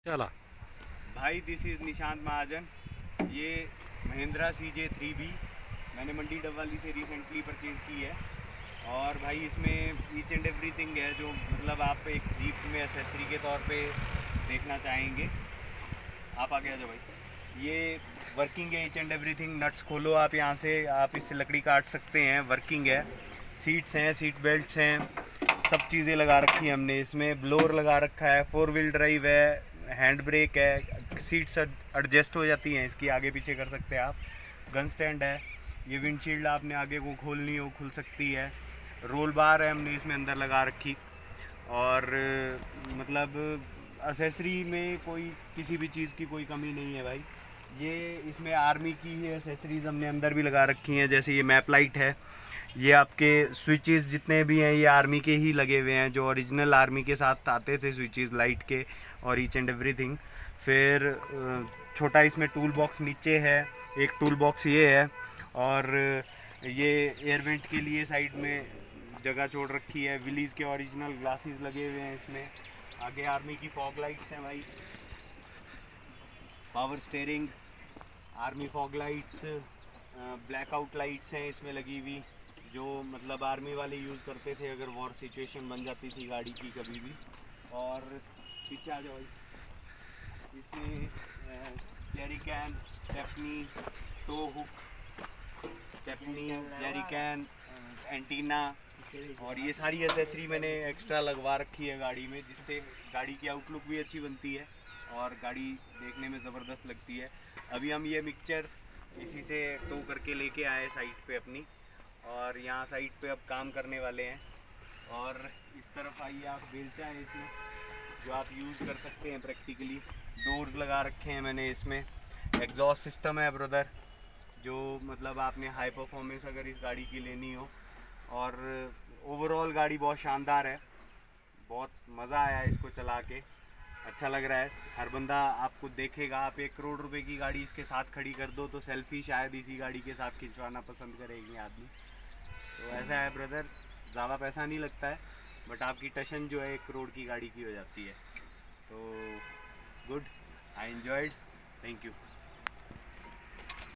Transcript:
चला भाई this is Nishant महाजन। ये महिंद्रा CJ3B मैंने मंडी डबवाली से रिसेंटली परचेज़ की है। और भाई इसमें ईच एंड एवरीथिंग है जो मतलब आप एक जीप में एसेसरी के तौर पे देखना चाहेंगे। आप आगे आ जाओ भाई। ये वर्किंग है, ईच एंड एवरीथिंग। नट्स खोलो आप यहाँ से, आप इससे लकड़ी काट सकते हैं। वर्किंग है, सीट्स हैं, सीट बेल्ट्स हैं, सब चीज़ें लगा रखी हैं हमने इसमें। ब्लोअर लगा रखा है, 4 व्हील ड्राइव है, हैंड ब्रेक है, सीट्स एडजस्ट हो जाती हैं इसकी, आगे पीछे कर सकते हैं आप। गन स्टैंड है, ये विंडशील्ड आपने आगे को खोलनी हो खुल सकती है। रोल बार है हमने इसमें अंदर लगा रखी। और मतलब एसेसरी में कोई किसी भी चीज़ की कोई कमी नहीं है भाई। ये इसमें आर्मी की ही एसेसरीज़ हमने अंदर भी लगा रखी हैं। जैसे ये मैप लाइट है, ये आपके स्विचेस जितने भी हैं ये आर्मी के ही लगे हुए हैं, जो ओरिजिनल आर्मी के साथ आते थे स्विचेस लाइट के और ईच एंड एवरीथिंग। फिर छोटा इसमें टूल बॉक्स नीचे है, एक टूल बॉक्स ये है। और ये एयर वेंट के लिए साइड में जगह छोड़ रखी है। विलीज़ के ओरिजिनल ग्लासेस लगे हुए हैं इसमें। आगे आर्मी की फॉग लाइट्स हैं भाई, power steering, army fog lights, blackout lights हैं इसमें लगी हुई, जो मतलब आर्मी वाले यूज़ करते थे अगर वॉर सिचुएशन बन जाती थी गाड़ी की कभी भी। और पीछे आ जाओ, इसमें jerry can, stepney, tow hook, stepney, jerry can, antenna, और ये सारी एसेसरी मैंने एक्स्ट्रा लगवा रखी है गाड़ी में, जिससे गाड़ी की आउटलुक भी अच्छी बनती है और गाड़ी देखने में ज़बरदस्त लगती है। अभी हम ये मिक्सचर इसी से टो करके लेके आए साइट पे अपनी, और यहाँ साइट पे अब काम करने वाले हैं। और इस तरफ आइए आप, बेलचा है इसमें जो आप यूज़ कर सकते हैं प्रैक्टिकली। डोर्स लगा रखे हैं मैंने इसमें। एग्जॉस्ट सिस्टम है ब्रदर, जो मतलब आपने हाई परफॉर्मेंस अगर इस गाड़ी की लेनी हो। और ओवरऑल गाड़ी बहुत शानदार है, बहुत मज़ा आया इसको चला के, अच्छा लग रहा है। हर बंदा आपको देखेगा, आप 1 करोड़ रुपए की गाड़ी इसके साथ खड़ी कर दो तो सेल्फी शायद इसी गाड़ी के साथ खिंचवाना पसंद करेगी आदमी। तो ऐसा है ब्रदर, ज़्यादा पैसा नहीं लगता है, बट आपकी टशन जो है 1 करोड़ की गाड़ी की हो जाती है। तो good, I enjoyed, thank you.